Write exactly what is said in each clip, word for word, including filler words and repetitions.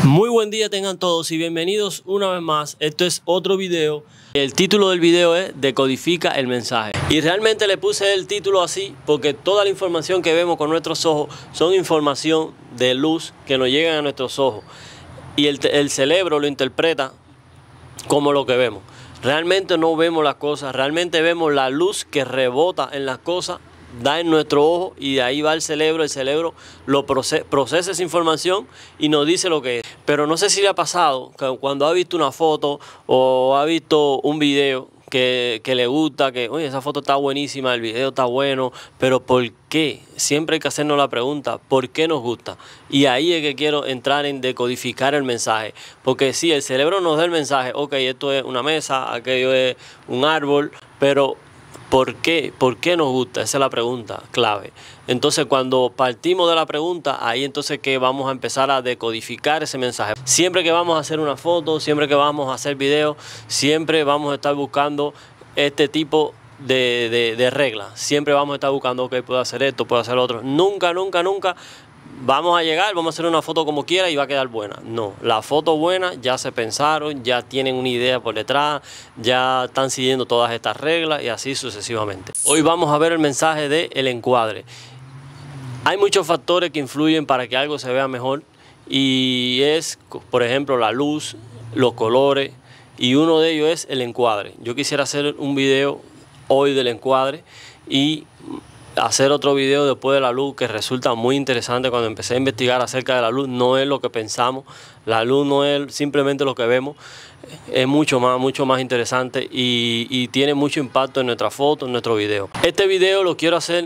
Muy buen día tengan todos y bienvenidos una vez más. Esto es otro video. El título del video es Decodifica el mensaje. Y realmente le puse el título así porque toda la información que vemos con nuestros ojos son información de luz que nos llegan a nuestros ojos. Y el, el cerebro lo interpreta como lo que vemos. Realmente no vemos las cosas, realmente vemos la luz que rebota en las cosas, da en nuestro ojo y de ahí va el cerebro. El cerebro lo procesa, procesa esa información y nos dice lo que es. Pero no sé si le ha pasado que cuando ha visto una foto o ha visto un video que, que le gusta, que oye, esa foto está buenísima, el video está bueno, pero ¿por qué? Siempre hay que hacernos la pregunta, ¿por qué nos gusta? Y ahí es que quiero entrar en decodificar el mensaje. Porque sí, el cerebro nos da el mensaje, ok, esto es una mesa, aquello es un árbol, pero ¿por qué? ¿Por qué nos gusta? Esa es la pregunta clave. Entonces, cuando partimos de la pregunta, ahí entonces que vamos a empezar a decodificar ese mensaje. Siempre que vamos a hacer una foto, siempre que vamos a hacer video, siempre vamos a estar buscando este tipo de, de, de reglas. Siempre vamos a estar buscando, ok, puedo hacer esto, puedo hacer lo otro. Nunca, nunca, nunca vamos a llegar, vamos a hacer una foto como quiera y va a quedar buena. No, la foto buena ya se pensaron, ya tienen una idea por detrás, ya están siguiendo todas estas reglas y así sucesivamente. Hoy vamos a ver el mensaje del encuadre. Hay muchos factores que influyen para que algo se vea mejor y es, por ejemplo, la luz, los colores y uno de ellos es el encuadre. Yo quisiera hacer un video hoy del encuadre y hacer otro video después de la luz, que resulta muy interesante. Cuando empecé a investigar acerca de la luz, no es lo que pensamos, la luz no es simplemente lo que vemos, es mucho más, mucho más interesante y, y tiene mucho impacto en nuestra foto, en nuestro video. Este video lo quiero hacer,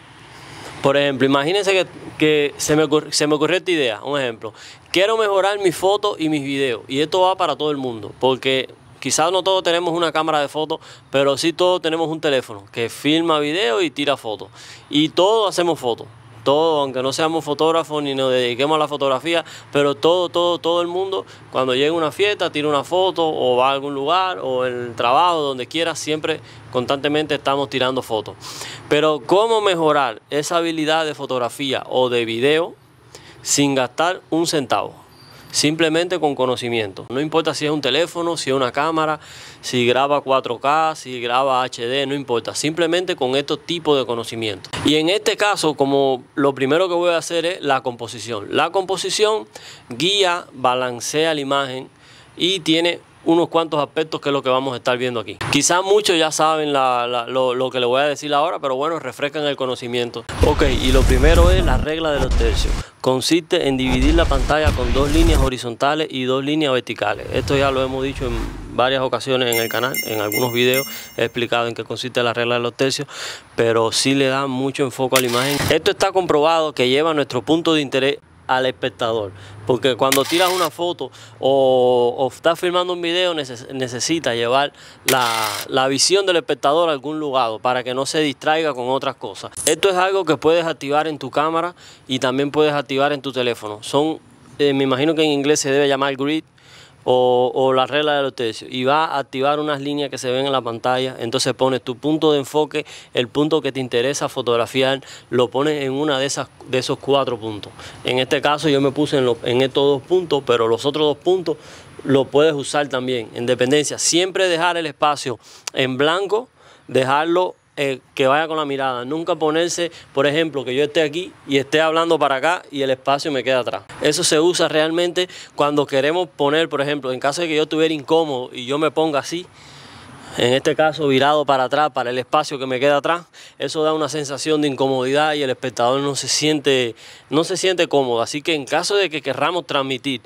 por ejemplo, imagínense que, que se, me ocurrió, se me ocurrió esta idea, un ejemplo, quiero mejorar mis fotos y mis videos, y esto va para todo el mundo, porque quizás no todos tenemos una cámara de fotos, pero sí todos tenemos un teléfono que filma video y tira fotos. Y todos hacemos fotos. Todos, aunque no seamos fotógrafos ni nos dediquemos a la fotografía, pero todo, todo, todo el mundo, cuando llega a una fiesta, tira una foto o va a algún lugar o en el trabajo, donde quiera, siempre constantemente estamos tirando fotos. Pero ¿cómo mejorar esa habilidad de fotografía o de video sin gastar un centavo? Simplemente con conocimiento. No importa si es un teléfono, si es una cámara, si graba cuatro K, si graba H D, no importa. Simplemente con estos tipos de conocimiento. Y en este caso, como lo primero que voy a hacer es la composición. La composición guía, balancea la imagen y tiene unos cuantos aspectos que es lo que vamos a estar viendo aquí. Quizás muchos ya saben la, la, lo, lo que les voy a decir ahora, pero bueno, refrescan el conocimiento. Ok, y lo primero es la regla de los tercios. Consiste en dividir la pantalla con dos líneas horizontales y dos líneas verticales. Esto ya lo hemos dicho en varias ocasiones en el canal, en algunos videos he explicado en qué consiste la regla de los tercios, pero sí le da mucho enfoque a la imagen. Esto está comprobado que lleva nuestro punto de interés al espectador, porque cuando tiras una foto o, o estás filmando un video neces necesitas llevar la, la visión del espectador a algún lugar para que no se distraiga con otras cosas. Esto es algo que puedes activar en tu cámara y también puedes activar en tu teléfono. Son, eh, me imagino que en inglés se debe llamar grid o, o la regla de los tercios, y va a activar unas líneas que se ven en la pantalla. Entonces pones tu punto de enfoque, el punto que te interesa fotografiar, lo pones en una de esas de esos cuatro puntos. En este caso yo me puse en, lo, en estos dos puntos, pero los otros dos puntos los puedes usar también en dependencia. Siempre dejar el espacio en blanco, dejarlo Eh, que vaya con la mirada, nunca ponerse, por ejemplo, que yo esté aquí y esté hablando para acá y el espacio me queda atrás. Eso se usa realmente cuando queremos poner, por ejemplo, en caso de que yo estuviera incómodo y yo me ponga así, en este caso virado para atrás, para el espacio que me queda atrás, eso da una sensación de incomodidad y el espectador no se siente, no se siente cómodo. Así que en caso de que querramos transmitir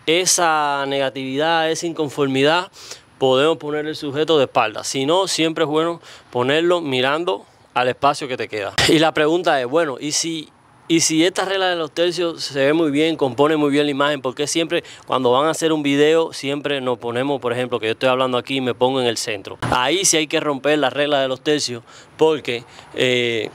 esa negatividad, esa inconformidad, podemos poner el sujeto de espalda. Si no, siempre es bueno ponerlo mirando al espacio que te queda. Y la pregunta es, bueno, ¿y si, y si esta regla de los tercios se ve muy bien, compone muy bien la imagen? ¿Por qué siempre cuando van a hacer un video, siempre nos ponemos, por ejemplo, que yo estoy hablando aquí y me pongo en el centro? Ahí sí hay que romper la regla de los tercios, porque Eh,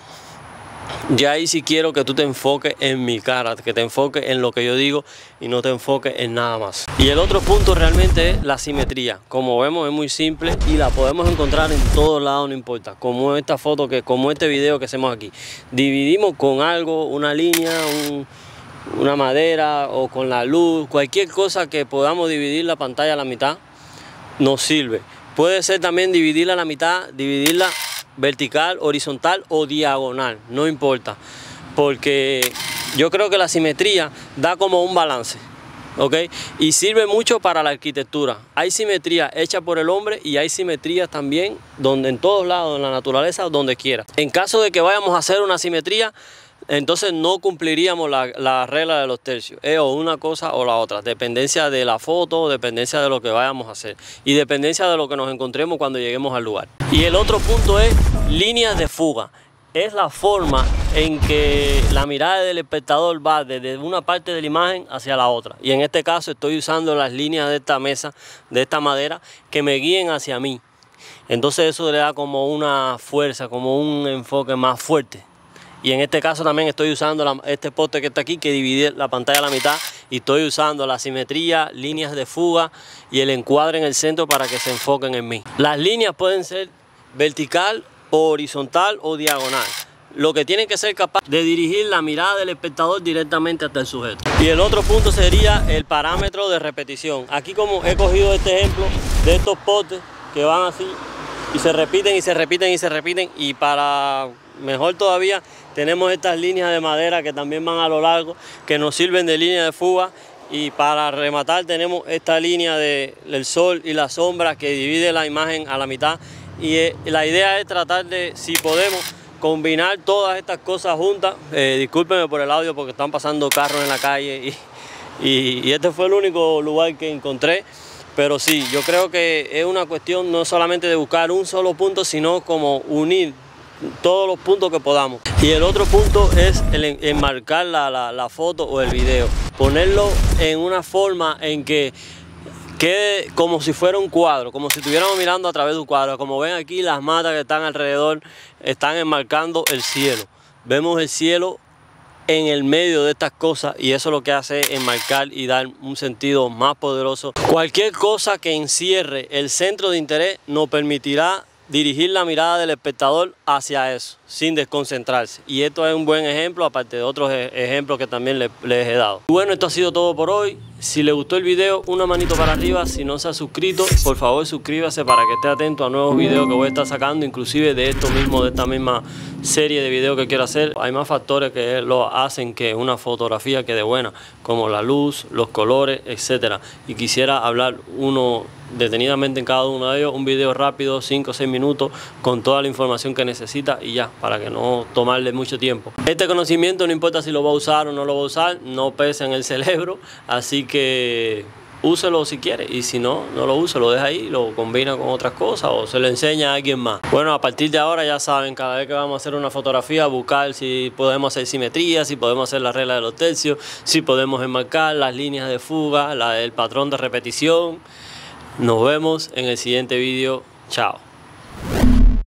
ya ahí sí quiero que tú te enfoques en mi cara, que te enfoques en lo que yo digo y no te enfoques en nada más. Y el otro punto realmente es la simetría. Como vemos es muy simple y la podemos encontrar en todos lados, no importa. Como esta foto, que como este video que hacemos aquí. Dividimos con algo, una línea, un, una madera o con la luz, cualquier cosa que podamos dividir la pantalla a la mitad nos sirve. Puede ser también dividirla a la mitad, dividirla vertical, horizontal o diagonal, no importa, porque yo creo que la simetría da como un balance, ¿ok? Y sirve mucho para la arquitectura. Hay simetría hecha por el hombre y hay simetría también donde, en todos lados, en la naturaleza, donde quiera. En caso de que vayamos a hacer una simetría, entonces no cumpliríamos la, la regla de los tercios, es o una cosa o la otra, dependencia de la foto, dependencia de lo que vayamos a hacer y dependencia de lo que nos encontremos cuando lleguemos al lugar. Y el otro punto es líneas de fuga. Es la forma en que la mirada del espectador va desde una parte de la imagen hacia la otra. Y en este caso estoy usando las líneas de esta mesa, de esta madera, que me guíen hacia mí. Entonces eso le da como una fuerza, como un enfoque más fuerte. Y en este caso también estoy usando la, este poste que está aquí, que divide la pantalla a la mitad, y estoy usando la simetría, líneas de fuga y el encuadre en el centro para que se enfoquen en mí. Las líneas pueden ser vertical, horizontal o diagonal. Lo que tienen que ser capaz de dirigir la mirada del espectador directamente hasta el sujeto. Y el otro punto sería el parámetro de repetición. Aquí, como he cogido este ejemplo de estos postes que van así y se repiten y se repiten y se repiten, y para mejor todavía tenemos estas líneas de madera que también van a lo largo, que nos sirven de línea de fuga. Y para rematar tenemos esta línea de, del sol y la sombra que divide la imagen a la mitad. Y eh, la idea es tratar de, si podemos, combinar todas estas cosas juntas. Eh, discúlpenme por el audio porque están pasando carros en la calle y, y, y este fue el único lugar que encontré. Pero sí, yo creo que es una cuestión no solamente de buscar un solo punto, sino como unir todos los puntos que podamos. Y el otro punto es el enmarcar la, la, la foto o el video. Ponerlo en una forma en que quede como si fuera un cuadro, como si estuviéramos mirando a través de un cuadro. Como ven aquí, las matas que están alrededor están enmarcando el cielo. Vemos el cielo en el medio de estas cosas y eso lo que hace es enmarcar y dar un sentido más poderoso. Cualquier cosa que encierre el centro de interés nos permitirá dirigir la mirada del espectador hacia eso, sin desconcentrarse. Y esto es un buen ejemplo, aparte de otros ejemplos que también les, les he dado. Bueno, esto ha sido todo por hoy. Si les gustó el video, una manito para arriba. Si no se ha suscrito, por favor suscríbase para que esté atento a nuevos videos que voy a estar sacando, inclusive de esto mismo, de esta misma serie de videos que quiero hacer. Hay más factores que lo hacen que una fotografía quede buena, como la luz, los colores, etcétera. Y quisiera hablar uno detenidamente en cada uno de ellos, un video rápido, cinco o seis minutos, con toda la información que necesita y ya, para que no tomarle mucho tiempo. Este conocimiento, no importa si lo va a usar o no lo va a usar, no pesa en el cerebro, así que úselo si quiere, y si no, no lo use, lo deja ahí, lo combina con otras cosas o se lo enseña a alguien más. Bueno, a partir de ahora ya saben, cada vez que vamos a hacer una fotografía, buscar si podemos hacer simetría, si podemos hacer la regla de los tercios, si podemos enmarcar las líneas de fuga, la, el patrón de repetición. Nos vemos en el siguiente vídeo. Chao.